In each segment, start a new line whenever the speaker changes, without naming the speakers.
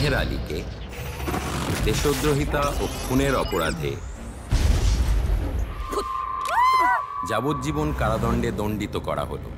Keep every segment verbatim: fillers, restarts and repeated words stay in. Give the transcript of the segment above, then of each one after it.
মেহের আলীকে দেশদ্রোহিতা ও খুনের অপরাধে যাবজ্জীবন কারাদণ্ডে দণ্ডিত করা হলো।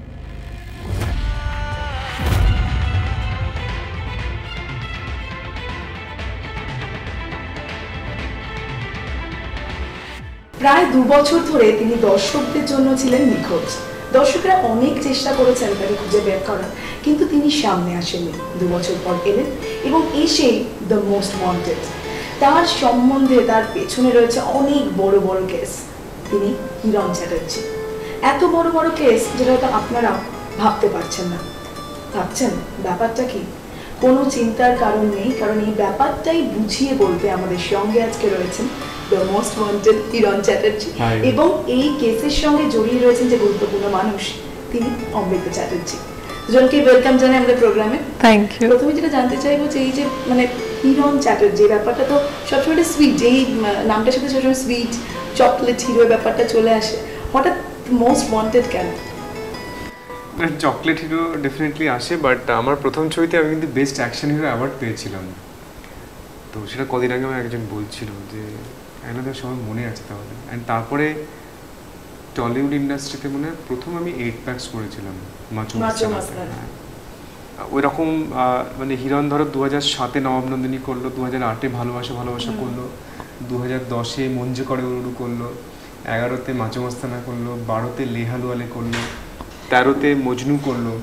প্রায় দু বছর ধরে তিনি দর্শকদের জন্য ছিলেন নিখোঁজ। দর্শকরা অনেক চেষ্টা করেছেন তাকে খুঁজে বের করার, কিন্তু তিনি সামনে আসেননি। দু বছর পর এলেন এবং এসেই দ্য মোস্ট ওয়ান্টেড। তার সম্বন্ধে তার পেছনে রয়েছে অনেক বড় বড় কেস। তিনি হিরণ চ্যাটার্জি। এত বড় বড় কেস যেটা হয়তো আপনারা ভাবতে পারছেন না। ভাবছেন ব্যাপারটা কি? কোনো চিন্তার কারণ নেই, কারণ এই ব্যাপারটাই বুঝিয়ে বলতে আমাদের সঙ্গে আজকে রয়েছেন the most wanted Hiran Chatterjee, এবং এই কেসের সঙ্গে জড়িয়ে রয়েছেন যে গুরুত্বপূর্ণ মানুষ, তিনি অমৃতা চ্যাটার্জি। দুজনকে ওয়েলকাম জানাই আমাদের প্রোগ্রামে।
Thank you.
প্রথমে যেটা জানতে চাইবো যে এই যে মানে হিরণ চ্যাটার্জি ব্যাপারটা তো সবসময় সুইট, এই নামটার সাথে সবসময় সুইট চকলেট হিরো ব্যাপারটা চলে আসে, হঠাৎ মোস্ট ওয়ান্টেড কেন?
চকলেট হিরো ডেফিনেটলি আসে, বাট আমার প্রথম ছবিতে আমি কিন্তু বেস্ট অ্যাকশন হিরো অ্যাওয়ার্ড পেয়েছিলাম। তো সেটা কদিন আগে আমার একজন বলছিল যে এনাদের সবার মনে আছে তাহলে। অ্যান্ড তারপরে টলিউড ইন্ডাস্ট্রিতে মনে হয় প্রথম আমি এইট প্যাক্স করেছিলাম মাচো মাস্তানা। ওই রকম মানে হিরণ ধরো দু হাজার সাতে নবাব নন্দিনী করলো, দু হাজার আটে ভালোবাসা ভালোবাসা করলো, দু হাজার দশে মঞ্জু করে উরু করলো, এগারোতে মাচো মাস্তানা করলো, বারোতে লেহালুয়ালে করলো, তেরোতে মজনু করলো,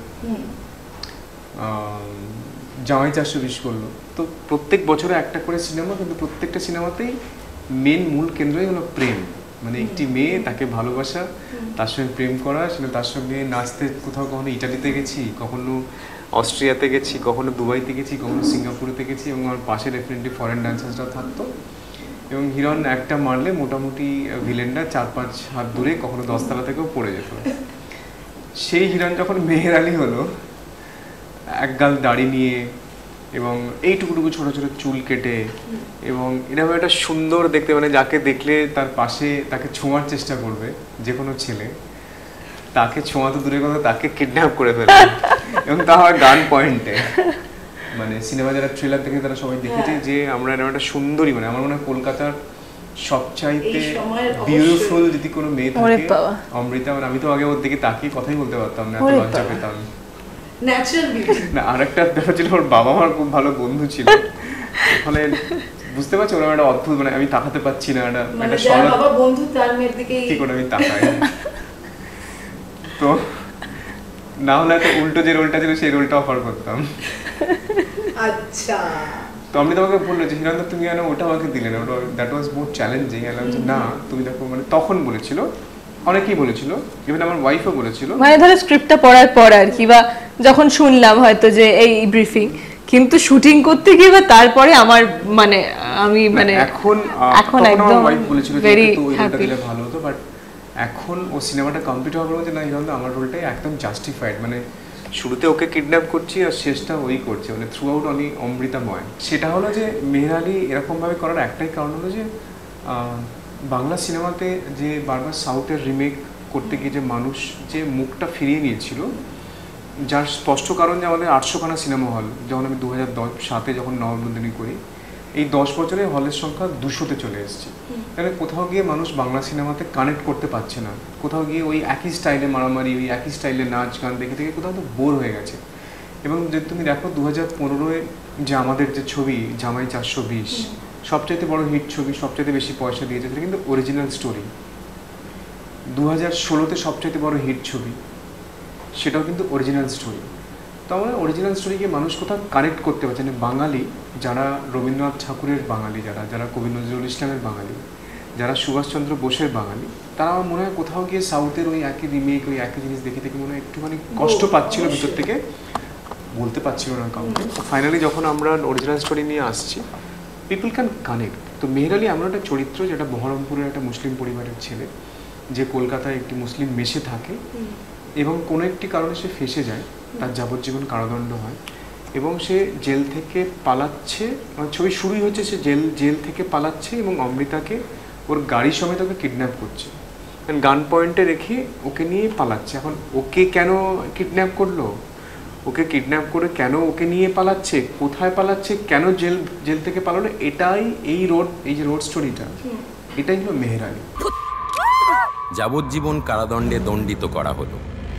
জামাই চারশো বিশ করলো। তো প্রত্যেক বছরে একটা করে সিনেমা, কিন্তু প্রত্যেকটা সিনেমাতেই মেন মূল কেন্দ্রই হলো প্রেম। মানে একটি মেয়ে, তাকে ভালোবাসা, তার সঙ্গে প্রেম করা, সেটা তার সঙ্গে নাচতে কোথাও কখনো ইটালিতে গেছি, কখনো অস্ট্রিয়াতে গেছি, কখনো দুবাইতে গেছি, কখনো সিঙ্গাপুরেতে গেছি, এবং আমার পাশে ডেফিনেটলি ফরেন ডান্সার্সরা থাকতো। এবং হিরণ একটা মারলে মোটামুটি ভিলেনটা চার পাঁচ হাত দূরে, কখনো দশতলা থেকেও পড়ে যেত। সেই হিরণ যখন মেহের আলী হলো, এক গাল দাড়ি নিয়ে এবং এইটুকুটুকু ছোটো ছোটো চুল কেটে, এবং এরকম একটা সুন্দর দেখতে, মানে যাকে দেখলে তার পাশে তাকে ছোঁয়ার চেষ্টা করবে যে কোনো ছেলে, তাকে ছোঁয়া তো দূরের কথা, তাকে কিডন্যাপ করে ফেলে, এবং তা হয় গান পয়েন্টে। মানে সিনেমা যারা ট্রেলার দেখে তারা সবাই দেখেছে যে আমরা এরকম একটা সুন্দরী, মানে আমার মনে হয় কলকাতার সবচাইতে বিউটিফুল যদি কোনো মেয়ে থাকে অমৃতা। মানে আমি তো আগে ওর দিকে তাকিয়ে কথাই বলতে পারতাম না, এত লজ্জা পেতাম।
ন্যাচারাল বিউটি
না, আরেকটা ব্যাপার ছিল, ওর বাবা আমার খুব ভালো বন্ধু ছিল। ফলে বুঝতে পারছো ওরা একটা অদ্ভুত, মানে আমি তাকাতে পাচ্ছি না, একটা
একটা সরল বাবা বন্ধু তার মেয়ের দিকে
কি করে আমি তাকাই। তো না হলে তো উল্টো যে রোলটা ছিল সেই রোলটা অফার করতাম।
আচ্ছা,
তো আমি তোমাকে বললো যে হিরণ তুমি কেন ওটা আমাকে দিলে না, ওটা দ্যাট ওয়াজ মোর চ্যালেঞ্জিং। না তুমি দেখো, মানে তখন বলেছিল, অনেকেই বলেছিল, ইভেন আমার ওয়াইফও বলেছিল,
মানে ধরো স্ক্রিপ্টটা পড়ার পর আর কি, বা যখন শুনলাম হয়তো যে এই ব্রিফিং, কিন্তু শুটিং করতে গিয়ে বা তারপরে আমার মানে আমি মানে
এখন
এখন একদম
ওয়াইফ বলেছিল যে
ভেরি
তো ওইটা
হ্যাপি
দিলে ভালো হতো। বাট এখন ও সিনেমাটা কমপ্লিট হওয়ার পর যে না হিরণ আমার রোলটাই একদম জাস্টিফাইড, মানে শুরুতে ওকে কিডন্যাপ করছি আর শেষটা ওই করছে, মানে থ্রু আউট অনেক অমৃতাময়। সেটা হলো যে মেহের আলী এরকমভাবে করার একটাই কারণ হলো যে বাংলা সিনেমাতে যে বারবার সাউথের রিমেক করতে গিয়ে যে মানুষ যে মুখটা ফিরিয়ে নিয়েছিল, যার স্পষ্ট কারণ যে আমাদের আটশোখানা সিনেমা হল, যখন আমি দু হাজার দশ সাতে যখন নবাব নন্দিনী করি, এই দশ বছরে হলের সংখ্যা দুশোতে চলে এসেছে। তাহলে কোথাও গিয়ে মানুষ বাংলা সিনেমাতে কানেক্ট করতে পারছে না, কোথাও গিয়ে ওই একই স্টাইলে মারামারি, ওই একই স্টাইলে নাচ গান দেখে থেকে কোথাও তো বোর হয়ে গেছে। এবং যদি তুমি দেখো দু হাজার পনেরোয় যে আমাদের যে ছবি জামাই চারশো বিশ সবচাইতে বড় হিট ছবি, সবচাইতে বেশি পয়সা দিয়েছে, সেটা কিন্তু অরিজিনাল স্টোরি। দু হাজার ষোলোতে সবচাইতে বড় হিট ছবি, সেটাও কিন্তু অরিজিনাল স্টোরি। তো আমরা অরিজিনাল স্টোরিকে মানুষ কোথাও কানেক্ট করতে পারছে না। বাঙালি যারা রবীন্দ্রনাথ ঠাকুরের বাঙালি, যারা যারা কবি নজরুল ইসলামের বাঙালি, যারা সুভাষচন্দ্র বোসের বাঙালি, তারা আমার মনে হয় কোথাও গিয়ে সাউথের ওই একই রিমেক, ওই একই জিনিস দেখে দেখে মনে হয় একটুখানি কষ্ট পাচ্ছিল ভিতর থেকে, বলতে পারছিল না কাউকে। তো ফাইনালি যখন আমরা অরিজিনাল স্টোরি নিয়ে আসছি, পিপল ক্যান কানেক্ট। তো মেহের আলী এমন একটা চরিত্র যেটা বহরমপুরের একটা মুসলিম পরিবারের ছেলে, যে কলকাতায় একটি মুসলিম মেসে থাকে এবং কোনো একটি কারণে সে ফেঁসে যায়, তার যাবজ্জীবন কারাদণ্ড হয় এবং সে জেল থেকে পালাচ্ছে। মানে ছবি শুরুই হচ্ছে সে জেল জেল থেকে পালাচ্ছে এবং অমৃতাকে ওর গাড়ি সমেত ওকে কিডন্যাপ করছে, গান পয়েন্টে রেখে ওকে নিয়ে পালাচ্ছে। এখন ওকে কেন কিডন্যাপ করলো, ওকে কিডন্যাপ করে কেন ওকে নিয়ে পালাচ্ছে, কোথায় পালাচ্ছে, কেন জেল জেল থেকে পালালো, এটাই এই রোড এই যে রোড স্টোরিটা, এটাই হলো মেহের আলী।
যাবজ্জীবন কারাদণ্ডে দণ্ডিত করা হলো।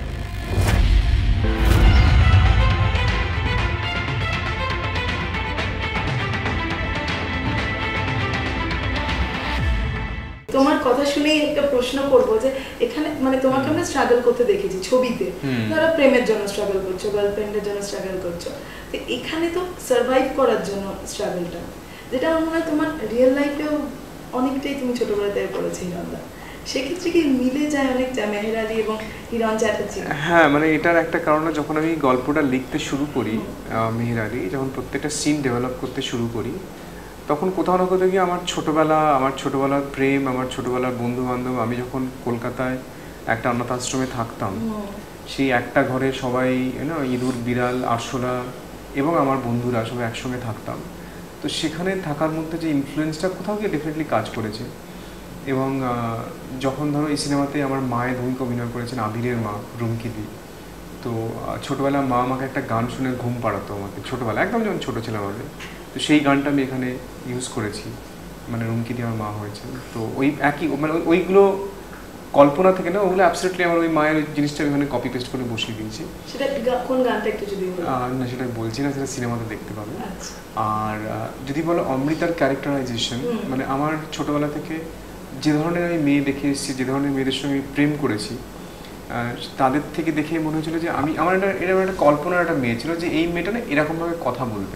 তোমার কথা শুনেই একটা প্রশ্ন করবো যে এখানে মানে তোমাকে আমরা স্ট্রাগল করতে দেখেছি ছবিতে, ধরো প্রেমের জন্য স্ট্রাগল করছো, গার্লফ্রেন্ডের জন্য স্ট্রাগল করছো, তো এখানে তো সার্ভাইভ করার জন্য স্ট্রাগলটা, যেটা আমার মনে হয় তোমার রিয়েল লাইফেও অনেকটাই তুমি ছোটবেলা থেকে করেছি হিরণদা, সেক্ষেত্রে কি মিলে যায় অনেকটা মেহের আলী এবং হিরণ চ্যাটার্জি?
হ্যাঁ, মানে এটার একটা কারণ যখন আমি গল্পটা লিখতে শুরু করি, মেহের আলী যখন প্রত্যেকটা সিন ডেভেলপ করতে শুরু করি, তখন কোথাও না কোথাও গিয়ে আমার ছোটোবেলা, আমার ছোটোবেলার প্রেম, আমার ছোটোবেলার বন্ধু বান্ধব, আমি যখন কলকাতায় একটা অনাথ আশ্রমে থাকতাম, সেই একটা ঘরে সবাই না ইঁদুর, বিড়াল, আরশোলা এবং আমার বন্ধুরা সবাই একসঙ্গে থাকতাম। তো সেখানে থাকার মধ্যে যে ইনফ্লুয়েন্সটা কোথাও গিয়ে ডেফিনেটলি কাজ করেছে। এবং যখন ধরো এই সিনেমাতে আমার মায়ের ভূমিকা অভিনয় করেছেন আবিরের মা রুমকিদি, তো ছোটোবেলা মা আমাকে একটা গান শুনে ঘুম পাড়াতো আমাকে, ছোটোবেলা একদম যখন ছোটো ছিলাম আমি, তো সেই গানটা আমি এখানে ইউজ করেছি, মানে রুমকিদি আমার মা হয়েছে। তো ওই একই মানে ওইগুলো কল্পনা থেকে না, ওগুলো অ্যাবসলিউটলি আমার ওই মায়ের জিনিসটা ওখানে কপি পেস্ট করে বসিয়ে দিয়েছি।
সেটা কোন গানটা একটু যদি
না সেটা বলছি না, সেটা সিনেমাতে দেখতে পাবে। আর যদি বলো অমৃতার ক্যারেক্টারাইজেশন, মানে আমার ছোটোবেলা থেকে যে ধরনের আমি মেয়ে দেখে এসেছি, যে ধরনের মেয়েদের সঙ্গে আমি প্রেম করেছি, তাদের থেকে দেখে মনে হয়েছিল যে আমি আমার একটা এরকম একটা কল্পনার একটা মেয়ে ছিল যে এই মেয়েটা না এরকমভাবে কথা বলবে।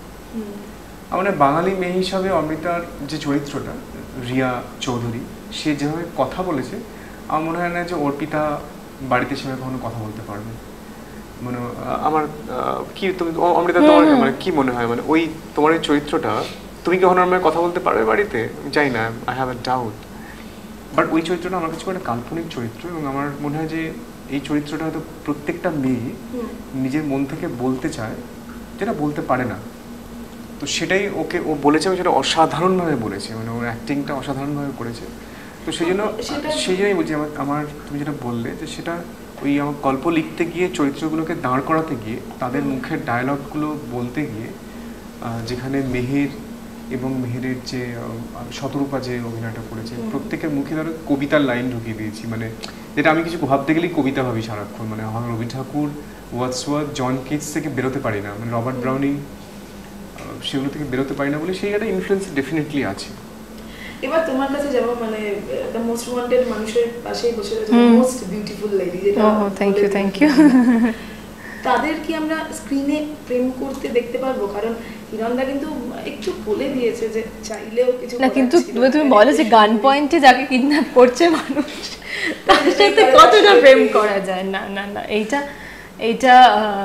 আমার বাঙালি মেয়ে হিসাবে অমৃতার যে চরিত্রটা রিয়া চৌধুরী, সে যেভাবে কথা বলেছে, আমার মনে হয় না যে অর্পিতা বাড়িতে সেভাবে কখনো কথা বলতে পারবে। মানে আমার কি তুমি অমৃতা তোমার মানে কি মনে হয়, মানে ওই তোমার এই চরিত্রটা তুমি কি কখনো আমার কথা বলতে পারবে বাড়িতে? জানি না, I have a doubt. But ওই চরিত্রটা আমার কাছে একটা কাল্পনিক চরিত্র, এবং আমার মনে হয় যে এই চরিত্রটা হয়তো প্রত্যেকটা মেয়ে নিজের মন থেকে বলতে চায়, যেটা বলতে পারে না। তো সেটাই ওকে ও বলেছে, সেটা অসাধারণভাবে বলেছে, মানে ওর অ্যাক্টিংটা অসাধারণভাবে করেছে। তো সেই জন্য সেই জন্যই বলছি আমার আমার তুমি যেটা বললে যে সেটা ওই আমার গল্প লিখতে গিয়ে চরিত্রগুলোকে দাঁড় করাতে গিয়ে, তাদের মুখের ডায়লগগুলো বলতে গিয়ে, যেখানে মেহের এবং মেহেরের যে শতরূপা যে অভিনয়টা করেছে, প্রত্যেকের মুখে ধরো কবিতার লাইন ঢুকিয়ে দিয়েছি, মানে যেটা আমি কিছু ভাবতে গেলেই কবিতা ভাবি সারাক্ষণ, মানে Rabi Thakur, Wordsworth, John Keats থেকে বেরোতে পারি না, মানে রবার্ট ব্রাউনিং, সেগুলো থেকে বেরোতে পারি না বলে সেই একটা ইনফ্লুয়েন্স ডেফিনেটলি আছে।
এবার তোমার কাছে যেমন মানে দ্য মোস্ট ওয়ান্টেড মানুষের পাশেই বসে রয়েছে মোস্ট বিউটিফুল লেডি, যেটা
ও থ্যাংক ইউ থ্যাংক ইউ
তাদের কি আমরা স্ক্রিনে প্রেম করতে দেখতে পারবো? কারণ হিরণদা কিন্তু একটু বলে দিয়েছে যে চাইলেও কিছু
না, কিন্তু তুমি বলো যে গান পয়েন্টে যাকে কিডন্যাপ করছে মানুষ, তার সাথে কতটা প্রেম করা যায়? না না না, এইটা এইটা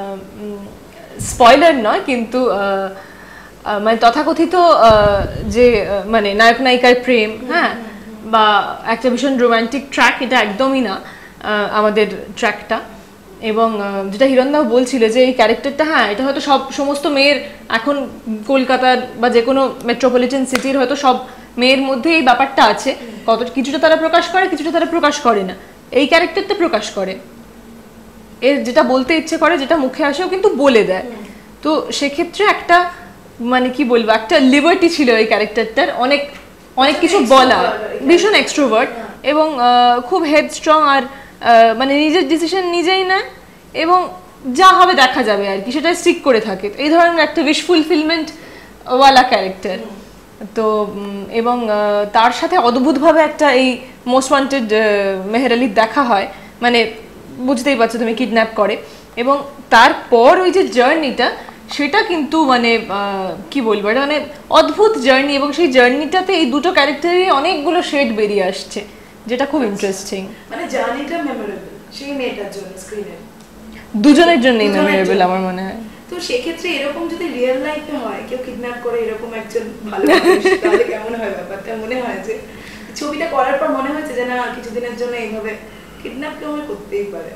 স্পয়লার নয়, কিন্তু মানে তথাকথিত যে মানে নায়ক নায়িকার প্রেম, হ্যাঁ, বা একটা ভীষণ রোমান্টিক ট্র্যাক, এটা একদমই না আমাদের ট্র্যাকটা। এবং যেটা হিরণদাও বলছিল যে এই ক্যারেক্টারটা, হ্যাঁ এটা হয়তো সব সমস্ত মেয়ের এখন কলকাতার বা যে কোনো মেট্রোপলিটন সিটির হয়তো সব মেয়ের মধ্যে এই ব্যাপারটা আছে, কত কিছুটা তারা প্রকাশ করে, কিছুটা তারা প্রকাশ করে না। এই ক্যারেক্টারটা প্রকাশ করে, এর যেটা বলতে ইচ্ছে করে, যেটা মুখে আসেও কিন্তু বলে দেয়। তো সেক্ষেত্রে একটা মানে কি বলবো, একটা লিবার্টি ছিল এই ক্যারেক্টারটার, অনেক অনেক কিছু বলা, ভীষণ এক্সট্রোভার্ট এবং খুব হেডস্ট্রং, আর মানে নিজের ডিসিশন নিজেই নেয় এবং যা হবে দেখা যাবে আর কি, সেটা স্টিক করে থাকে। এই ধরনের একটা উইশ ফুলফিলমেন্ট ওয়ালা ক্যারেক্টার। তো এবং তার সাথে অদ্ভুতভাবে একটা এই মোস্ট ওয়ান্টেড মেহের আলীর দেখা হয়, মানে বুঝতেই পারছো তুমি, কিডন্যাপ করে, এবং তারপর ওই যে জার্নিটা, সেটা কিন্তু মানে কি বলবো, এটা মানে অদ্ভুত জার্নি, এবং সেই জার্নিটাতে এই দুটো ক্যারেক্টারেরই অনেকগুলো শেড বেরিয়ে আসছে, যেটা খুব ইন্টারেস্টিং।
মানে জার্নিটা মেমোরেবল সেই মেয়েটার জন্য, স্ক্রিনে
দুজনের জন্যই মেমোরেবল আমার মনে হয়।
তো সেক্ষেত্রে এরকম যদি রিয়েল লাইফে হয়, কেউ কিডন্যাপ করে এরকম একজন ভালো মানুষ, তাহলে কেমন হয় ব্যাপারটা? মনে হয় যে ছবিটা করার পর মনে হয়েছে যে না, কিছুদিনের জন্য এইভাবে কিডন্যাপ কেউ করতেই পারে?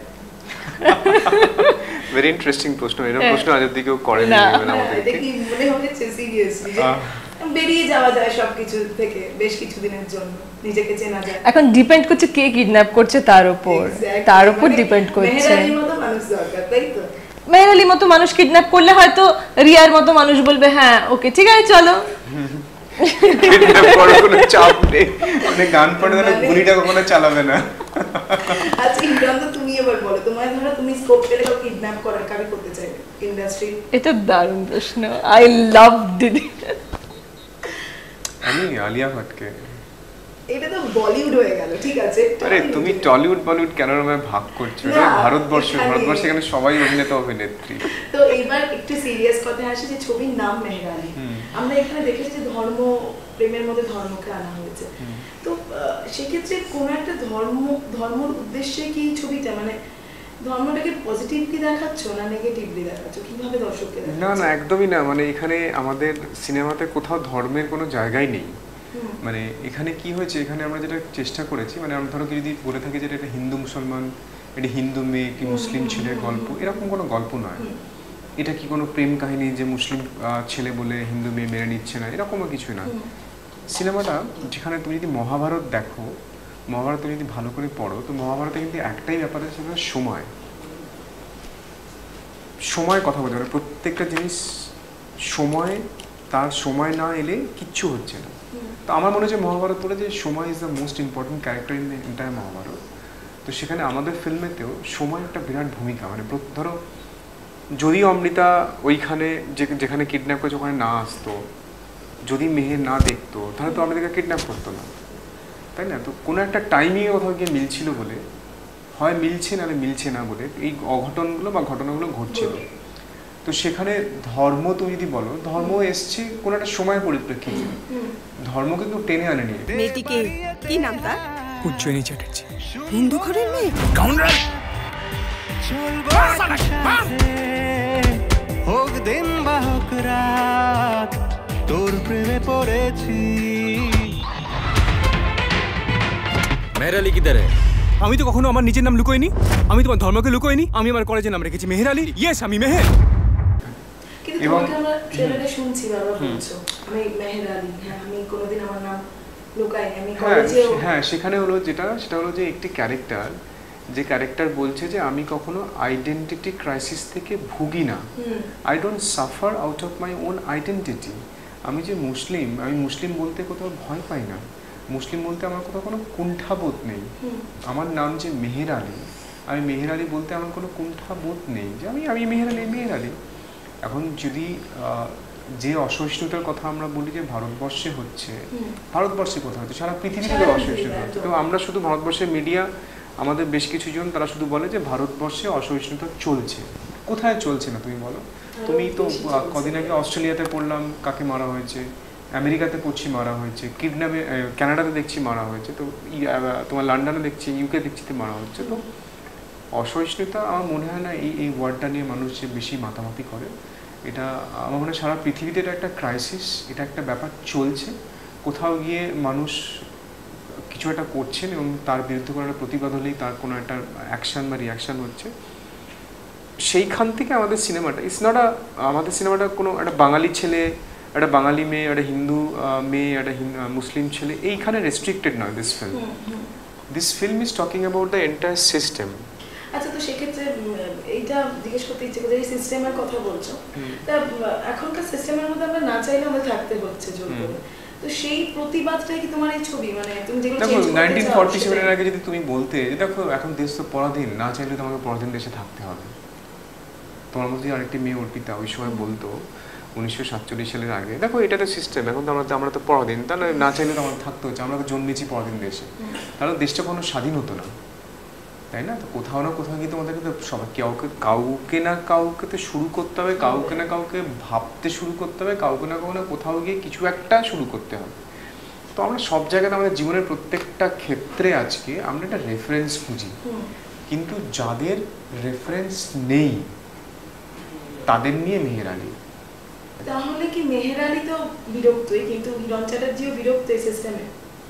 ভেরি ইন্টারেস্টিং প্রশ্ন, এরকম প্রশ্ন আজ অবধি কেউ করেনি আমাদেরকে।
দেখি মনে হচ্ছে সিরিয়াসলি বেরিয়ে যাওয়া যায় সবকিছু থেকে বেশ কিছুদিনের জন্য, নিজেকে চেনা যায়।
এখন ডিপেন্ড করছে কে কিডন্যাপ করছে তার উপর, তার উপর ডিপেন্ড করছে।
মেহের আলীর মতো মানুষ দরকার, তাই তো?
মেহের আলী মতো মানুষ কিডন্যাপ করলে হয়তো রিয়ার মতো মানুষ বলবে হ্যাঁ ওকে ঠিক আছে চলো,
কিডন্যাপ করার কোনো চাপ নেই, মানে গান পড়ে ধরে গুলিটা কখনো চালাবে না।
আচ্ছা ইমরান, তো তুমি এবার বলো, তোমার ধরো তুমি স্কোপ পেলে কাউকে কিডন্যাপ করার কাকে করতে চাইবে ইন্ডাস্ট্রি?
এটা দারুণ প্রশ্ন, আই লাভ দিড।
আমি আলিয়া ভাটকে।
এটা তো বলিউড হয়ে গেল, ঠিক আছে।
আরে তুমি টলিউড বলিউড কেন রকমের ভাগ করছো? এটা ভারতবর্ষ, ভারতবর্ষ এখানে সবাই অভিনেতা অভিনেত্রী।
তো এবার একটু সিরিয়াস কথা আসে যে ছবির নাম মেহের আলী, আমরা এখানে দেখেছি যে ধর্ম প্রেমের মধ্যে ধর্মকে আনা হয়েছে, তো সেক্ষেত্রে কোন একটা ধর্ম ধর্মের উদ্দেশ্যে কি ছবিটা মানে ধর্মটাকে পজিটিভলি দেখাচ্ছ না নেগেটিভলি দেখাচ্ছ, কিভাবে দর্শককে দেখাচ্ছ?
না না একদমই না, মানে এখানে আমাদের সিনেমাতে কোথাও ধর্মের কোনো জায়গাই নেই। মানে এখানে কি হয়েছে, এখানে আমরা যেটা চেষ্টা করেছি, মানে আমরা ধরো যদি বলে থাকি যে এটা হিন্দু মুসলমান, এটা হিন্দু মেয়ে কি মুসলিম ছেলের গল্প, এরকম কোনো গল্প নয়। এটা কি কোনো প্রেম কাহিনী যে মুসলিম ছেলে বলে হিন্দু মেয়ে মেনে নিচ্ছে না, এরকমও কিছু না। সিনেমাটা যেখানে তুমি যদি মহাভারত দেখো, মহাভারত তুমি যদি ভালো করে পড়ো, তো মহাভারতে কিন্তু একটাই ব্যাপার আছে, সেটা সময় সময় কথা বলতে পারে, প্রত্যেকটা জিনিস সময়, তার সময় না এলে কিচ্ছু হচ্ছে না। তো আমার মনে হচ্ছে মহাভারত পড়ে যে সময় is the most important character in the entire Mahabharata. তো সেখানে আমাদের ফিল্মেতেও সময় একটা বিরাট ভূমিকা, মানে ধরো যদি অমৃতা ওইখানে যেখানে কিডন্যাপ করেছে ওখানে না আসতো, যদি মেহের না দেখতো, তাহলে তো অমৃতাকে কিডন্যাপ করতো না, তাই না? তো কোনো একটা টাইমিংয়ে কোথাও গিয়ে মিলছিল বলে, হয় মিলছে নাহলে মিলছে না বলে এই অঘটনগুলো বা ঘটনাগুলো ঘটছিল। তো সেখানে ধর্ম তুমি যদি বলো, ধর্ম এসছে কোনো একটা সময়ের পরিপ্রেক্ষিতে, ধর্মকে কেউ টেনে আনেনি।
মেয়েটিকে কি নাম তার?
উজ্জয়িনী চ্যাটার্জি।
হিন্দু ঘরের মেয়ে?
কাউন্টার
হোক দিন বা হোক রাত, তোর প্রেমে পড়েছি।
মেহের আলী কিধার है?
আমি তো কখনো আমার নিজের নাম লুকোইনি, আমি তোমার ধর্মকে লুকোইনি, আমি আমার কলেজের নাম রেখেছি মেহের আলী। ইয়েস, আমি মেহের।
কিন্তু তোমাকে আমরা ট্রেলারে শুনছি বারবার বলছো আমি মেহের আলী, হ্যাঁ আমি কোনোদিন আমার নাম লুকাইনি, আমি কলেজেও।
হ্যাঁ সেখানে হলো যেটা, সেটা হলো যে একটি ক্যারেক্টার, যে ক্যারেক্টার বলছে যে আমি কখনো আইডেন্টিটি ক্রাইসিস থেকে ভুগি না, I don't suffer out of my own identity. আমি যে মুসলিম, আমি মুসলিম বলতে কোথাও ভয় পাই না, মুসলিম বলতে আমার কোথাও কোনো কুণ্ঠাবোধ নেই। আমার নাম যে মেহের আলী, আমি মেহের আলী বলতে আমার কোনো কুণ্ঠাবোধ নেই, যে আমি আমি মেহের আলী মেহের আলী। এখন যদি যে অসহিষ্ণুতার কথা আমরা বলি যে ভারতবর্ষে হচ্ছে, ভারতবর্ষে কোথাও হচ্ছে, সারা পৃথিবীতে অসহিষ্ণুতা হচ্ছে। তো আমরা শুধু ভারতবর্ষের মিডিয়া, আমাদের বেশ কিছু জন তারা শুধু বলে যে ভারতবর্ষে অসহিষ্ণুতা চলছে। কোথায় চলছে না তুমি বলো? তুমি তো কদিন আগে অস্ট্রেলিয়াতে পড়লাম কাকে মারা হয়েছে, আমেরিকাতে পড়ছি মারা হয়েছে, কিডন্যাপে কানাডাতে দেখছি মারা হয়েছে, তো তোমার লন্ডনে দেখছি, ইউকে দেখছি তো মারা হচ্ছে। তো অসহিষ্ণুতা আমার মনে হয় না এই এই ওয়ার্ডটা নিয়ে মানুষ যে বেশি মাতামাতি করে, এটা আমার মনে হয় সারা পৃথিবীতে এটা একটা ক্রাইসিস, এটা একটা ব্যাপার চলছে। কোথাও গিয়ে মানুষ কিছু একটা করছেন এবং তার বিরুদ্ধে কোনো একটা প্রতিবাদ হলেই তার কোনো একটা অ্যাকশান বা রিয়াকশান হচ্ছে। সেইখান থেকে আমাদের সিনেমাটা ইটস নট আ, আমাদের সিনেমাটা কোনো একটা বাঙালি ছেলে, একটা বাঙালি মেয়ে, একটা হিন্দু মেয়ে, একটা মুসলিম ছেলে, এইখানে রেস্ট্রিক্টেড নয় this film. This film is talking about the entire system.
আচ্ছা, তো সেক্ষেত্রে এইটা জিজ্ঞেস করতে ইচ্ছে করছে, এই সিস্টেমের কথা বলছো, তা এখনকার সিস্টেমের মধ্যে আমরা না চাইলে আমাদের থাকতে হচ্ছে জোর করে, তো সেই প্রতিবাদটাই কি তোমার এই ছবি, মানে তুমি যেগুলো চেঞ্জ করতে চাও?
নাইনটিন ফর্টি সেভেন এর আগে যদি তুমি বলতে, দেখো এখন দেশ তো পরাধীন, না চাইলে তোমাকে পরাধীন দেশে থাকতে হবে। তোমার মধ্যে আরেকটি মেয়ে অর্পিতা ওই সময় বলতো উনিশশো সাতচল্লিশ সালের আগে, দেখো এটা তো সিস্টেম, এখন তো আমরা আমরা তো পরাধীন, তাহলে না চাইলে তো আমাদের থাকতে হচ্ছে, আমরা তো জন্মেছি পরাধীন দেশে, তাহলে দেশটা কোনো স্বাধীন হতো না, তাই না? তো কোথাও না কোথাও গিয়ে তোমাদেরকে তো সবাই কাউকে কাউকে না কাউকে তো শুরু করতে হবে, কাউকে না কাউকে ভাবতে শুরু করতে হবে, কাউকে না কাউকে কোথাও গিয়ে কিছু একটা শুরু করতে হবে। তো আমরা সব জায়গাতে আমাদের জীবনের প্রত্যেকটা ক্ষেত্রে আজকে আমরা একটা রেফারেন্স খুঁজি, কিন্তু যাদের রেফারেন্স নেই তাদের নিয়ে মেহের আলী।
তাহলে কি মেহের আলী তো বিরক্তই, কিন্তু হিরণ চ্যাটার্জিও বিরক্ত এই সিস্টেমে?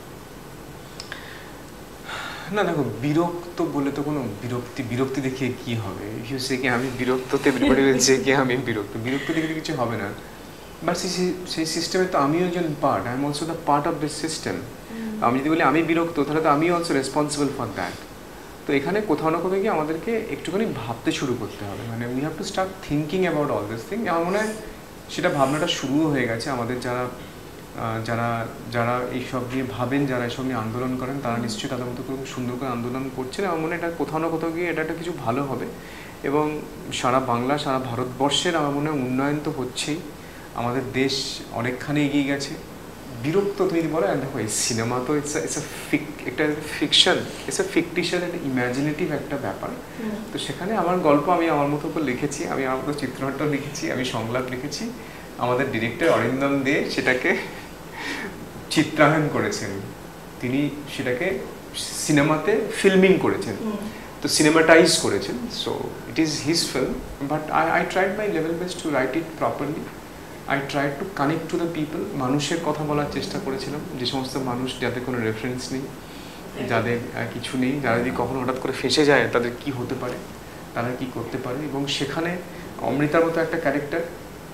না দেখো, বিরক্ত বলে তো কোনো বিরক্তি বিরক্তি দেখিয়ে কি হবে? ইউ সে কি আমি বিরক্ততে এভরিবডি উইল সে কি আমি বিরক্ত, বিরক্ত দেখে কিছু হবে না। বাট সেই সিস্টেমে তো আমিও একজন part, I am also the part of this system. আমি যদি বলি আমি বিরক্ত, তাহলে তো আমি অলসো রেসপন্সিবল ফর দ্যাট। তো এখানে কোথাও না কোথাও গিয়ে আমাদেরকে একটুখানি ভাবতে শুরু করতে হবে, মানে we have to start thinking about all this thing. আমার মনে হয় সেটা ভাবনাটা শুরুও হয়ে গেছে। আমাদের যারা যারা যারা এইসব নিয়ে ভাবেন, যারা এইসব নিয়ে আন্দোলন করেন, তারা নিশ্চয়ই তাদের মতো খুব সুন্দর করে আন্দোলন করছেন। আমার মনে হয় এটা কোথাও না কোথাও গিয়ে এটা একটা কিছু ভালো হবে এবং সারা বাংলা, সারা ভারতবর্ষের আমার মনে হয় উন্নয়ন তো হচ্ছেই। আমাদের দেশ অনেকখানি এগিয়ে গেছে। বিরক্ত তুমি বলো, দেখো এই সিনেমা তো ইটস ইটস এ ফিক একটা ফিকশন, ইটস এ ফিকটিশন, একটা ইমাজিনেটিভ একটা ব্যাপার। তো সেখানে আমার গল্প আমি আমার মতো করে লিখেছি, আমি আমার মতো চিত্রনাট্য লিখেছি, আমি সংলাপ লিখেছি। আমাদের ডিরেক্টর অরিন্দম দে সেটাকে চিত্রায়ন করেছেন, তিনি সেটাকে সিনেমাতে ফিল্মিং করেছেন, তো সিনেমাটাইজ করেছেন। So it is his film, but I I tried my level best to write it properly. I try to connect to the people, মানুষের কথা বলার চেষ্টা করেছিলাম, যে সমস্ত মানুষ যাদের কোনো রেফারেন্স নেই, যাদের কিছু নেই, যারা যদি কখনো হঠাৎ করে ফেঁসে যায় তাদের কি হতে পারে, তারা কি করতে পারে। এবং সেখানে অমৃতার মতো একটা ক্যারেক্টার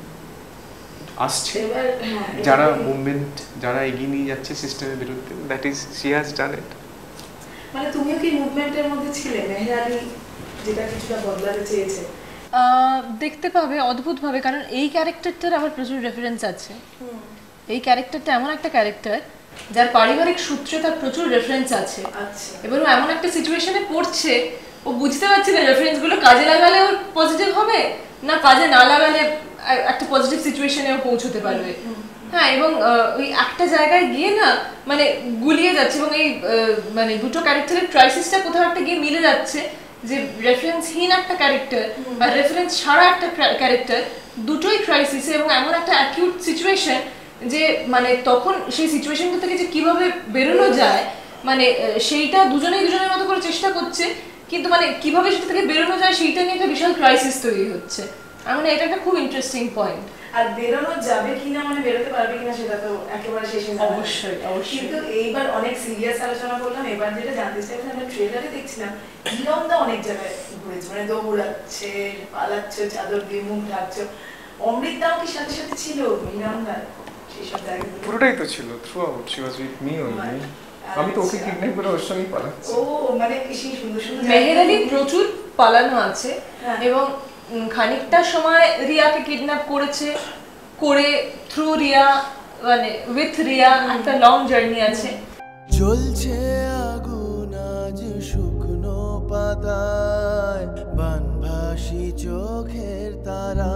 আসছে, যারা মুভমেন্ট, যারা এগিয়ে নিয়ে যাচ্ছে সিস্টেমের বিরুদ্ধে, that is she has done it.
মানে তুমিও কি মুভমেন্টের মধ্যে ছিলে? মেহরালি যেটা কিছুটা বদলাতে চেয়েছে,
দেখতে পাবে অদ্ভুতভাবে, কারণ এই ক্যারেক্টারটার আমার প্রচুর রেফারেন্স আছে। এই ক্যারেক্টারটা এমন একটা ক্যারেক্টার যার পারিবারিক সূত্রে তার প্রচুর রেফারেন্স আছে, এবং এমন একটা সিচুয়েশনে পড়ছে, ও বুঝতে পারছে না রেফারেন্সগুলো কাজে লাগালে ওর পজিটিভ হবে না কাজে না লাগালে একটা পজিটিভ সিচুয়েশনে ও পৌঁছতে পারবে। হ্যাঁ, এবং ওই একটা জায়গায় গিয়ে না মানে গুলিয়ে যাচ্ছে, এবং এই মানে দুটো ক্যারেক্টারের ক্রাইসিসটা কোথাও একটা গিয়ে মিলে যাচ্ছে, যে রেফারেন্সহীন একটা ক্যারেক্টার আর রেফারেন্স ছাড়া একটা ক্যারেক্টার, দুটোই ক্রাইসিসে, এবং এমন একটা অ্যাকিউট সিচুয়েশন যে মানে তখন সেই সিচুয়েশনটা থেকে যে কিভাবে বেরোনো যায়, মানে সেইটা দুজনেই দুজনের মতো করে চেষ্টা করছে, কিন্তু মানে কিভাবে সেটা থেকে বেরোনো যায় সেইটা নিয়ে একটা বিশাল ক্রাইসিস তৈরি হচ্ছে। মানে এটা একটা খুব ইন্টারেস্টিং পয়েন্ট।
আর বেরোনো যাবে কিনা, মানে বেরোতে পারবে কিনা সেটা তো একেবারে শেষে
অবশ্যই অবশ্যই।
কিন্তু এইবার অনেক সিরিয়াস আলোচনা করলাম। এবার যেটা জানতে চাই, আমরা ট্রেলারে দেখছিলাম ইরমদা অনেক জায়গায় ঘুরেছে, মানে দৌড়াচ্ছে, পালাচ্ছে, চাদর দিয়ে মুখ ঢাকছে। অমৃতাও কি সাথে সাথে ছিল ইরমদার সেসব জায়গায়?
পুরোটাই তো ছিল, throughout she was with me only. আমি তো ওকে কিডন্যাপ করে ওর সঙ্গেই পালাচ্ছি।
ও মানে সেই সুন্দর সুন্দর
মেহেরালি প্রচুর পালানো আছে, এবং খানিকটা সময় রিয়াকে কিডন্যাপ করেছে, করে থ্রু রিয়া মানে উইথ রিয়া একটা লং জার্নি আছে।
জ্বলছে আগুন আজ শুকনো পাতায়, বানভাসী চোখের তারা,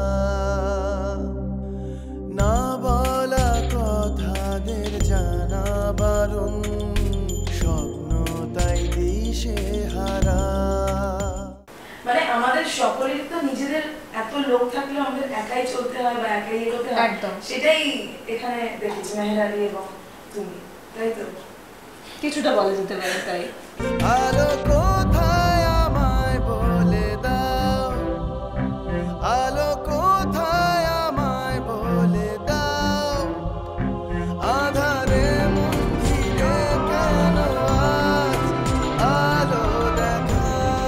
না বলা কথাদের জানা বারণ, স্বপ্ন তাই দিশে হারা।
মানে আমাদের সকলের তো নিজেদের এত লোক থাকলে আমাদের একাই চলতে হয় বা একাই এগোতে হয়,
একদম
সেটাই এখানে দেখেছি মেহরালি এবং তুমি, তাই তো?
কিছুটা বলা যেতে পারে তাই।
আলো কোথায় আমায় বলে দাও, আলো কোথায় আমায় বলে দাও, আধারে মন ঘিরে কেন আজ আলো দেখা।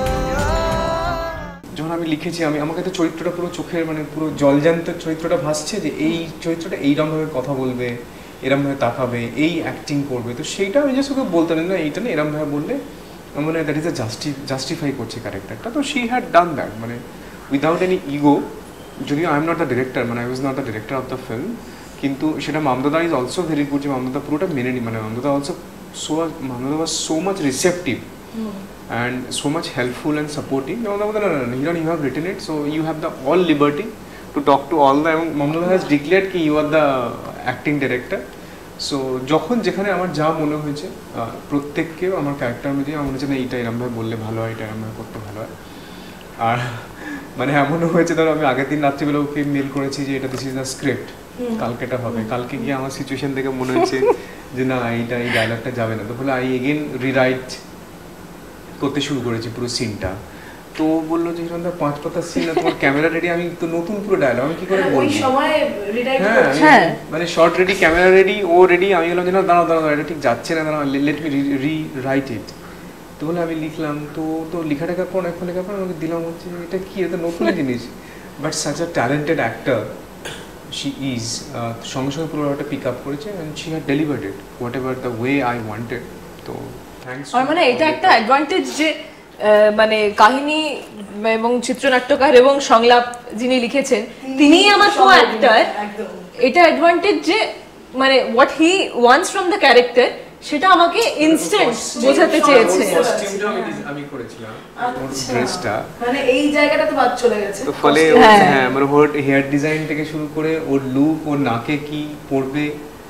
যখন আমি লিখেছি, আমি আমাকে তো চরিত্রটা পুরো চোখের মানে পুরো জলজান্ত চরিত্রটা ভাসছে, যে এই চরিত্রটা এইরকমভাবে কথা বলবে, এরমভাবে তাকাবে, এই অ্যাক্টিং করবে। তো সেইটা আমি জাস্ট ওকে বলতাম না, এইটা না এরমভাবে বললে মানে দ্যাট ইজ আ জাস্টি জাস্টিফাই করছে ক্যারেক্টারটা। তো শি হ্যাড ডান দ্যাট, মানে উইদাউট এনি ইগো। যদিও I am not the director, মানে I was not the director of the film, কিন্তু সেটা মামদা ইজ অলসো ভেরি গুড, যে মামদা পুরোটা মেনে নি, মানে মামদা অলসো সো মামদা was so much receptive and so much helpful and supporting. No, no, no, no, no, no. You have written it, so you have the all liberty to talk to all the. Mamdula has declared that you are the acting director. So যখন যেখানে আমার যা মনে হয়েছে প্রত্যেককে আমার character মধ্যে আমার মনে হচ্ছে না এইটা এরমভাবে বললে ভালো হয়, এটা এরমভাবে করতে ভালো হয়। আর মানে এমনও হয়েছে, ধরো আমি আগের দিন রাত্রিবেলা ওকে মেল করেছি যে এটা দিস ইজ দ্য স্ক্রিপ্ট, কালকে এটা হবে। কালকে গিয়ে আমার সিচুয়েশন থেকে মনে হচ্ছে যে না এইটা এই ডায়লগটা যাবে না, তো বলে আই এগেন রিরাইট করতে শুরু করেছি পুরো সিনটা। তো বললো যে হিরণদা পাঁচ পাতা সিন, তোমার ক্যামেরা রেডি, আমি তো নতুন পুরো ডায়লগ আমি কি করে বলবো? হ্যাঁ, মানে শর্ট রেডি, ক্যামেরা রেডি, ও রেডি। আমি বললাম যে না দাঁড়াও দাঁড়াও, এটা ঠিক যাচ্ছে না, দাঁড়াও, let me rewrite it. তো বলে আমি লিখলাম, তো তো লেখা টেখার পর এখন লেখার পর আমাকে দিলাম, হচ্ছে এটা কি, এটা নতুন জিনিস। But such a talented actor she is, সঙ্গে সঙ্গে পুরো একটা পিক আপ করেছে, and she had delivered it whatever the way I wanted. তো থ্যাঙ্কস।
আর মানে এটা একটা অ্যাডভান্টেজ যে মানে কাহিনী এবং চিত্রনাট্যকার এবং সংলাপ যিনি লিখেছেন তিনিই আমার কো অ্যাক্টর, এটা অ্যাডভান্টেজ যে মানে what he wants from the character সেটা আমাকে ইনস্ট্যান্ট বোঝাতে চেয়েছে।
কস্টিউমটা আমি আমি করেছিলাম, ওর ড্রেসটা
মানে এই জায়গাটাতে বাদ চলে গেছে।
তো ফলে
হ্যাঁ।
হ্যাঁ মানে ওর হেয়ার ডিজাইন থেকে শুরু করে ওর লুক, ওর নাকে কি পরবে,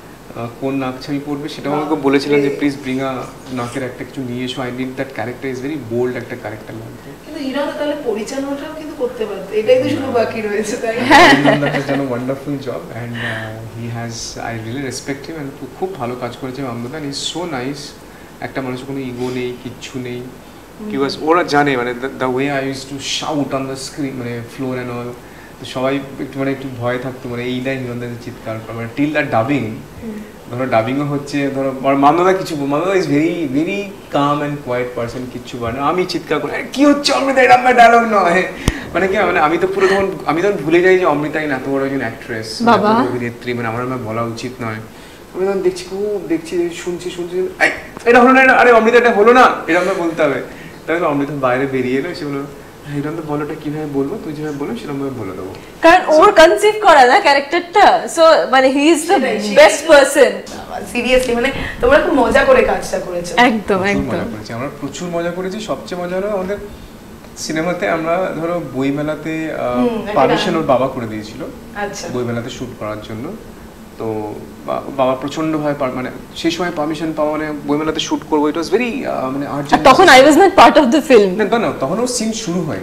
কোন নাক ছাবি পরবে, সেটাও আমাকে বলেছিলেন যে প্লিজ ব্রিং আ নাকের একটা কিছু নিয়ে এসো, I need that character, is very bold একটা ক্যারেক্টার লাগবে।
কিন্তু হিরোদা তাহলে পরিচালনাটাও কিন্তু করতে পারতো, এটাই তো শুধু বাকি রয়েছে, তাই না?
Ananda has done a wonderful job and uh, he has, I really respect him and খুব ভালো কাজ করেছে আমদা, and he's so nice, একটা মানুষের কোনো ইগো নেই, কিচ্ছু নেই। He was, ওরা জানে মানে the way I used to shout on the screen মানে floor and all, তো সবাই একটু মানে একটু ভয় থাকতো মানে এই নাই হিরণদাকে চিৎকার করা, মানে টিল দ্যাট ডাবিং, ধরো ডাবিংও হচ্ছে, ধরো মান্যদা কিছু, মান্যদা is very very calm and quiet person, কিচ্ছু বলে না, আমি চিৎকার করি কি হচ্ছে অমৃতা, এটা আমার ডায়লগ নয়, মানে কি মানে আমি তো পুরো তখন আমি তখন ভুলে যাই যে অমৃতা এত বড় একজন অ্যাক্ট্রেস, অভিনেত্রী, মানে আমার আমার বলা উচিত নয়। আমি তখন দেখছি খুব দেখছি শুনছি শুনছি এটা হলো না, আরে অমৃতা এটা হলো না, এটা আমরা বলতে হবে। তাহলে অমৃতা বাইরে বেরিয়ে এলো, সে বলো হিরণ তো বলোটা কিভাবে বলবো, তুই যেভাবে বলো সেরকম ভাবে বলে দেবো,
কারণ ওর কনসিভ করা না ক্যারেক্টারটা, সো মানে he is the best person.
Seriously মানে তোমরা খুব মজা করে কাজটা করেছো।
একদম একদম
মজা করেছি, আমরা প্রচুর মজা করেছি। সবচেয়ে মজা হলো আমাদের সিনেমাতে আমরা ধরো বইমেলাতে পারমিশন ওর বাবা করে দিয়েছিল বইমেলাতে শুট করার জন্য, তো বাবা প্রচন্ড ভয় মানে সেই সময় পারমিশন পাওয়া মানে বইমেলাতে শুট করবো, ইট ওয়াজ ভেরি মানে আর্জেন্ট।
তখন I was not part of the film,
না না তখন ওর সিন শুরু হয়,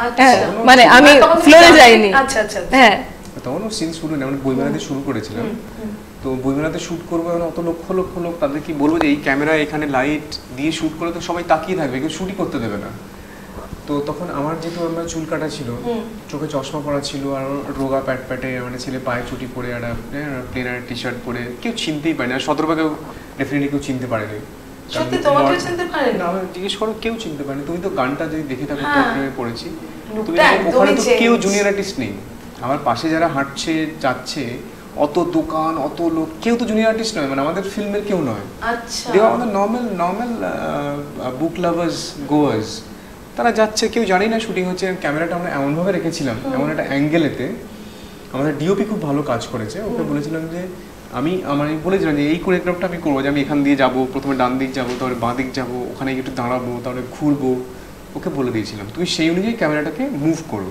মানে আমি ফ্লোরে যাইনি। আচ্ছা আচ্ছা হ্যাঁ,
তখন ওর সিন শুরু না, মানে বইমেলাতে শুরু করেছিলাম, তো বইমেলাতে শুট করবো, অত লক্ষ লক্ষ লোক, তাদের কি বলবো যে এই ক্যামেরা এখানে লাইট দিয়ে শুট করলে তো সবাই তাকিয়ে থাকবে, কেউ শুটই করতে দেবে না। তো তখন আমার যেহেতু আমার চুল কাটা ছিল, চোখে চশমা পরা ছিল, আর রোগা প্যাট প্যাটে মানে ছেলে পায়ে চুটি পরে আর প্লেনার টি শার্ট পরে, কেউ চিনতেই পারে না, শতরূপাকেও ডেফিনেটলি কেউ চিনতে পারেনি।
সত্যি তোমাকে চিনতে পারেনি?
না, জিজ্ঞেস করো কেউ চিনতে পারেনি। তুমি তো গানটা যদি দেখে থাকো তো প্রেমে পড়েছি, তুমি ওখানে তো কেউ জুনিয়র আর্টিস্ট নেই, আমার পাশে যারা হাঁটছে যাচ্ছে, অত দোকান অত লোক, কেউ তো জুনিয়র আর্টিস্ট নয়, মানে আমাদের ফিল্মের কেউ নয়। আচ্ছা, দেওয়া আমাদের normal normal book lovers goers, তারা যাচ্ছে, কেউ জানি না শুটিং হচ্ছে। ক্যামেরাটা আমরা এমনভাবে রেখেছিলাম, এমন একটা অ্যাঙ্গেলেতে, আমাদের ডিওপি খুব ভালো কাজ করেছে, ওকে বলেছিলাম যে আমি আমার বলেছিলাম যে এই কোরিওগ্রাফটা আমি করবো, যে আমি এখান দিয়ে যাবো, প্রথমে ডান দিক যাবো, তারপরে বাঁ দিক যাবো, ওখানে একটু দাঁড়াবো, তারপরে ঘুরবো, ওকে বলে দিয়েছিলাম তুমি সেই অনুযায়ী ক্যামেরাটাকে মুভ করো।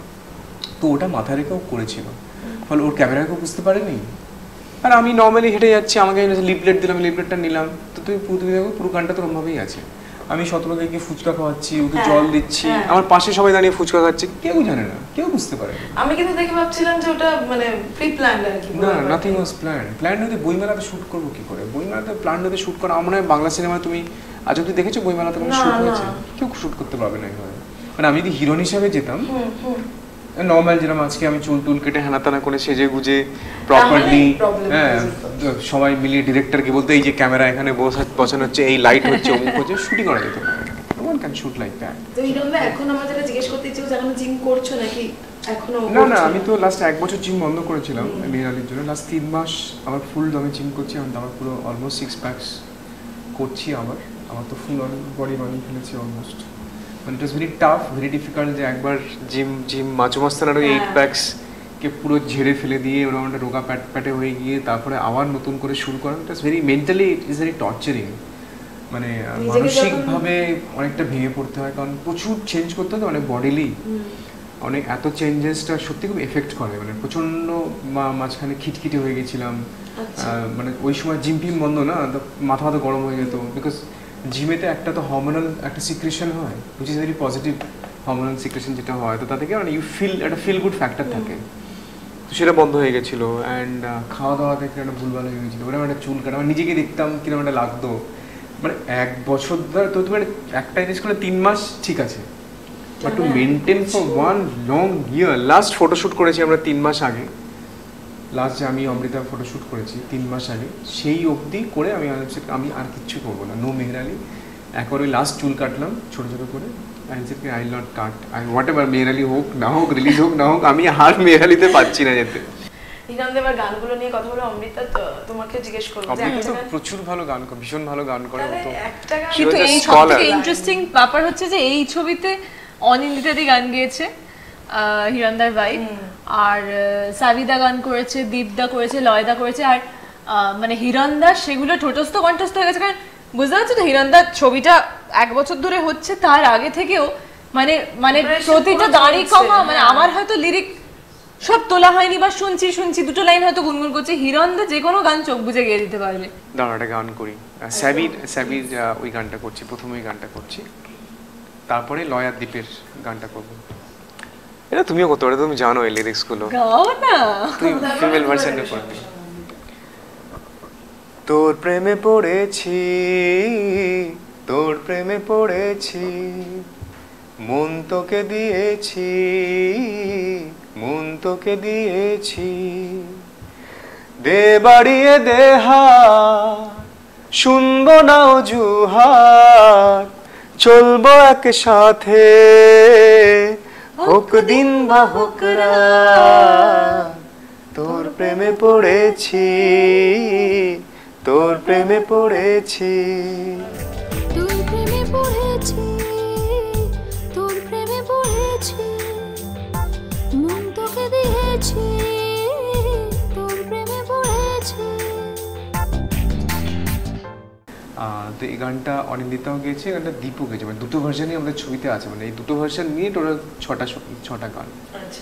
তো ওটা মাথায় রেখেও করেছিল, ফলে ওর ক্যামেরাকেও বুঝতে পারেনি। আর আমি নর্মালি হেঁটে যাচ্ছি, আমাকে লিফলেট দিলাম, লিফলেটটা নিলাম, তো তুমি পুরো তুমি দেখো পুরো গানটা তো ওরমভাবেই আছে। আমি শতরূপাকে ফুচকা খাওয়াচ্ছি, ওকে জল দিচ্ছি, আমার পাশে সবাই দাঁড়িয়ে ফুচকা খাচ্ছে, কেউ জানে না, কেউ বুঝতে পারে না।
আমি কিন্তু দেখে ভাবছিলাম যে ওটা মানে প্রি প্ল্যান্ড আর কি।
না, নাথিং ওয়াজ প্ল্যান্ড। প্ল্যান্ড হতে বইমেলাতে শুট করবো কি করে? বইমেলাতে প্ল্যান্ড হতে শুট করা আমার বাংলা সিনেমা তুমি আজ অব্দি দেখেছো বইমেলাতে কোনো শুট হয়েছে? কেউ শুট করতে পারবে না এইভাবে। মানে আমি যদি হিরোইন হিসাবে যেতাম, নর্মাল যেরকম আজকে আমি চুল টুল কেটে হানাতানা করে সেজে গুজে প্রপারলি, হ্যাঁ সবাই মিলিয়ে ডিরেক্টরকে বলতে এই যে ক্যামেরা এখানে বসানো হচ্ছে, এই লাইট হচ্ছে, অমুক হচ্ছে, শুটিং করা যেত না। One can shoot like that.
তো হিরণদা এখন আমাদের জিজ্ঞেস করতে ইচ্ছে এখন জিম করছো নাকি এখনো?
না না, আমি তো লাস্ট এক বছর জিম বন্ধ করেছিলাম মেহেরালির জন্য। লাস্ট তিন মাস আবার ফুল দমে জিম করছি, আমি আমার পুরো অলমোস্ট সিক্স প্যাকস করছি। আবার আমার তো ফুল অন বডি বানিয়ে ফেলেছি অলমোস্ট। মানে it was very tough, very difficult যে একবার জিম জিম মাঝু মাস্তানার ওই এইট প্যাকস কে পুরো ঝেড়ে ফেলে দিয়ে ওরা একটা রোগা প্যাট প্যাটে হয়ে গিয়ে তারপরে আবার নতুন করে শুরু করা। It was very mentally it is very torturing. মানে মানসিকভাবে অনেকটা ভেঙে পড়তে হয়, কারণ প্রচুর চেঞ্জ করতে হয়, অনেক বডিলি অনেক এত চেঞ্জেসটা সত্যি খুব এফেক্ট করে। মানে প্রচণ্ড মাঝখানে খিটখিটে হয়ে গেছিলাম, মানে ওই সময় জিম ফিম বন্ধ না, তো মাথা মাথা গরম হয়ে যেত। বিকজ জিমেতে একটা তো হরমোনাল একটা সিক্রেশন হয়, which is very positive hormonal secretion যেটা হয়, তো তা থেকে মানে ইউ ফিল একটা ফিল গুড ফ্যাক্টর থাকে, তো সেটা বন্ধ হয়ে গেছিলো। অ্যান্ড খাওয়া দাওয়া থেকে একটা ভুলভাল হয়ে গেছিলো, ওরকম একটা চুল কাটা আমার নিজেকে দেখতাম কিরকম একটা লাগতো। মানে এক বছর ধরে তো তুমি একটা জিনিস করলে তিন মাস ঠিক আছে, but to maintain for one long year. Last photoshoot করেছি আমরা তিন মাস আগে, লাস্ট যে আমি অমৃতা ফটোশ্যুট করেছি তিন মাস আগে, সেই অবধি করে আমি আমি আর কিচ্ছু করবো না, নো মেহেরালি। একবার ওই লাস্ট চুল কাটলাম ছোটো ছোটো করে, I said I will not cut, I whatever মেহেরালি হোক না হোক, রিলিজ হোক না হোক, আমি আর মেহেরালিতে পাচ্ছি না যেতে।
হিরণদা এবার গানগুলো নিয়ে কথা বলে অমৃতা, তো তোমাকে জিজ্ঞেস করবো যে
অমৃতা
একটা
তো
গান-
প্রচুর ভালো গান করে, ভীষণ ভালো গান করে ও
তাহলে
তো।
একটা গান
কিন্তু
was a
এই
scholar.
সবথেকে ইন্টারেস্টিং ব্যাপার হচ্ছে যে এই ছবিতে অনিন্দিতাদি গান গেয়েছে, আহ, হিরণদার ভাই, আর আহ, সাবিদা গান করেছে, দীপদা করেছে, লয়দা করেছে, আর আহ, মানে হিরণদা সেগুলো ঠোঁটস্থ কণ্ঠস্থ হয়ে গেছে। কারণ বুঝতে পারছো তো হিরণদার ছবিটা এক বছর ধরে হচ্ছে, তার আগে থেকেও মানে মানে
Preparation
প্রতিটা
পুরো
দাঁড়ি
চলছে,
কমা, মানে
হ্যাঁ।
আমার হয়তো লিরিক সব তোলা হয়নি বা শুনছি শুনছি দুটো লাইন হয়তো গুনগুন করছে, হিরণদা যে কোনো গান চোখ বুজে গিয়ে দিতে পারবে।
দাঁড়া একটা গান করি, স্যাবির স্যাবির আহ, ওই গানটা করছি, প্রথমে ওই গানটা করছি, তারপরে লয়ার দ্বীপের গানটা করবো। এটা তুমিও করতে পারো, তুমি জানো এই লিরিক্স গুলো,
গাও না।
তুমি ফিমেল ভার্সনে করবে। তোর প্রেমে পড়েছি, তোর প্রেমে পড়েছি, মন তোকে দিয়েছি, মন তোকে দিয়েছি, দে বাড়িয়ে দে হাত, শুনবো না অজুহাত, চলবো একসাথে, হোক দিন বা হোক রাত, তোর প্রেমে পড়েছি, তোর প্রেমে পড়েছি।
তোর প্রেমে পড়েছি, তোর প্রেমে পড়েছি, মন তোকে দিয়েছি, তোর প্রেমে পড়েছি।
আহ, তো এই গানটা অনিন্দিতাও গেয়েছে, এই গানটা দীপও গেয়েছে, মানে দুটো ভার্সানই আমাদের ছবিতে আছে, মানে এই দুটো ভার্সান নিয়ে টোটাল ছটা স- ছটা গান।
আচ্ছা,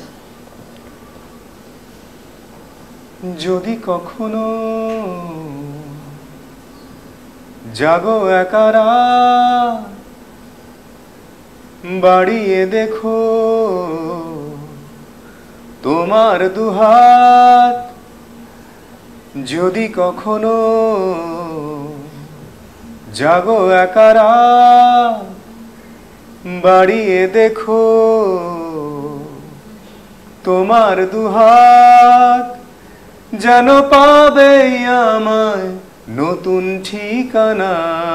যদি কখনো জাগো একারা, বাড়িয়ে দেখো তোমার দুহাত, যদি কখনো জাগো একারা, বাড়িয়ে দেখো তোমার দুহাত, যেন পাবে আমায় নতুন ঠিকানা।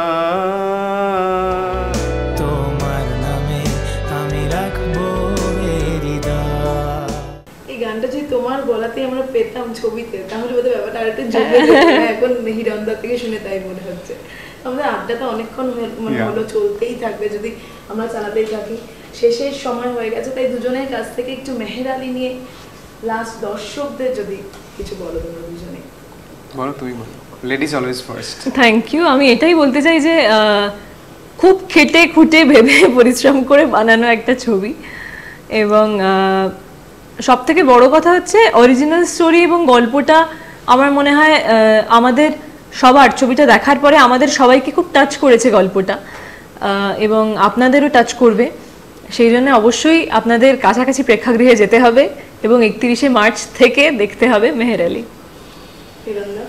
তোমার নামে আমি রাখবো হৃদয়।
এই গানটা যদি তোমার গলাতে আমরা পেতাম ছবিতে, তাহলে বোধহয় ব্যাপারটা আরেকটু জমে যেত। এখন হিরণদার থেকে শুনে তাই মনে হচ্ছে। আমাদের আড্ডাটা অনেকক্ষণ হয়ে- মানে
Yeah.
হলো, চলতেই থাকবে যদি আমরা চালাতেই থাকি। শেষের সময় হয়ে গেছে, তাই দুজনের কাছ থেকে একটু মেহের আলী নিয়ে লাস্ট দর্শকদের যদি কিছু বলো তোমরা দুজনে।
বলো, তুমি বলো, ladies always first.
Thank you. আমি এটাই বলতে চাই যে আহ, খুব খেটে খুঁটে ভেবে পরিশ্রম করে বানানো একটা ছবি, এবং সব থেকে বড় কথা হচ্ছে অরিজিনাল স্টোরি এবং গল্পটা আমার মনে হয় আহ, আমাদের সবার ছবিটা দেখার পরে আমাদের সবাইকে খুব টাচ করেছে গল্পটা, আহ, এবং আপনাদেরও টাচ করবে। সেই জন্য অবশ্যই আপনাদের কাছাকাছি প্রেক্ষাগৃহে যেতে হবে এবং একত্রিশে মার্চ থেকে দেখতে হবে মেহের আলী।
হিরণদা,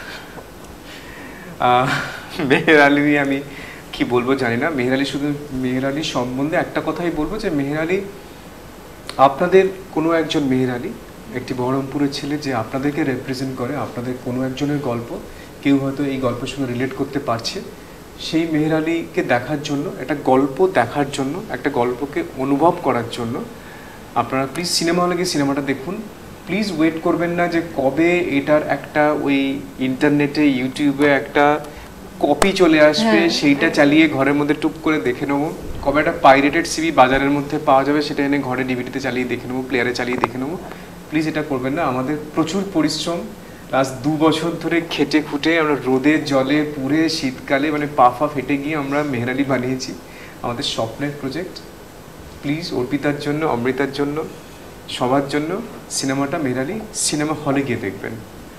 আহ, মেহের আলী নিয়ে আমি কি বলবো জানি না। মেহের আলী শুধু মেহের আলী সম্বন্ধে একটা কথাই বলবো যে মেহের আলী আপনাদের কোনো একজন মেহের আলী, একটি বহরমপুরের ছেলে যে আপনাদেরকে রেপ্রেজেন্ট করে, আপনাদের কোনো একজনের গল্প কেউ হয়তো এই গল্পের সঙ্গে রিলেট করতে পারছে, সেই মেহের আলীকে দেখার জন্য, একটা গল্প দেখার জন্য, একটা গল্পকে অনুভব করার জন্য আপনারা প্লিজ সিনেমা হলে গিয়ে সিনেমাটা দেখুন। প্লিজ ওয়েট করবেন না যে কবে এটার একটা ওই ইন্টারনেটে ইউটিউবে একটা কপি চলে আসবে, সেইটা চালিয়ে ঘরের মধ্যে টুক করে দেখে নেবো, কবে একটা পাইরেটেড সিবি বাজারের মধ্যে পাওয়া যাবে সেটা এনে ঘরে ডিভিডিতে চালিয়ে দেখে নেবো, প্লেয়ারে চালিয়ে দেখে নেবো। প্লিজ এটা করবেন না। আমাদের প্রচুর পরিশ্রম, লাস্ট দু বছর ধরে খেটে খুঁটে আমরা রোদে জলে পুড়ে শীতকালে মানে পাফা ফেটে গিয়ে আমরা মেহের আলী বানিয়েছি, আমাদের স্বপ্নের প্রজেক্ট। প্লিজ অর্পিতার জন্য, অমৃতার জন্য, সবার জন্য সিনেমাটা মেহের আলী সিনেমা হলে গিয়ে দেখবেন।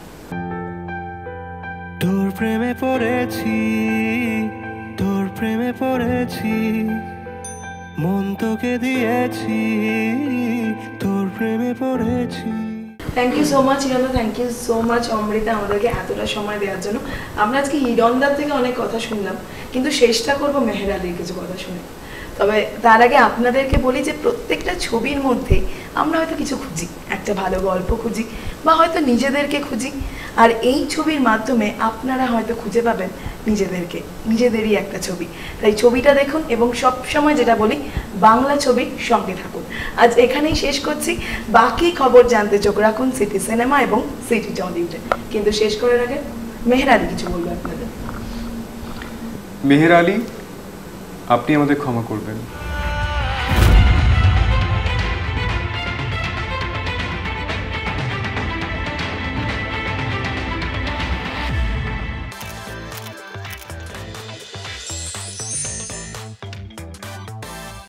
তোর প্রেমে পড়েছি, তোর প্রেমে পড়েছি, মন তোকে দিয়েছি, তোর প্রেমে পড়েছি।
থ্যাংক ইউ সো মাচ হিরণদা, thank you so much Amrita আমাদেরকে এতটা সময় দেওয়ার জন্য। আমরা আজকে হিরণদার থেকে অনেক কথা শুনলাম, কিন্তু শেষটা করবো মেহের আলীর কিছু কথা শুনে। তবে তার আগে আপনাদেরকে বলি যে প্রত্যেকটা ছবির মধ্যে আমরা হয়তো কিছু খুঁজি, একটা ভালো গল্প খুঁজি বা হয়তো নিজেদেরকে খুঁজি। আর এই ছবির মাধ্যমে আপনারা হয়তো খুঁজে পাবেন নিজেদেরকে, নিজেদেরই একটা ছবি। তাই ছবিটা দেখুন এবং সব সময় যেটা বলি বাংলা ছবির সঙ্গে থাকুন। আজ এখানেই শেষ করছি। বাকি খবর জানতে চোখ রাখুন সিটি সিনেমা এবং সিটি টলিউডে। কিন্তু শেষ করার আগে মেহের আলী কিছু বলবো আপনাদের।
মেহের আলী, আপনি আমাদের ক্ষমা করবেন।